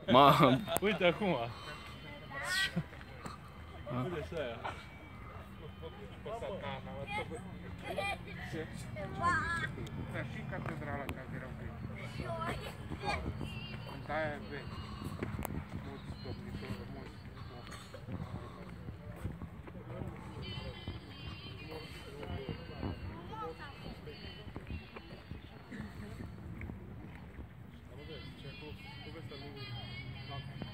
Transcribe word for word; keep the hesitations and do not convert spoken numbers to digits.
Ma... Uite acum. Uite și aia. Da, și catedrala care era pe. În aia vechi.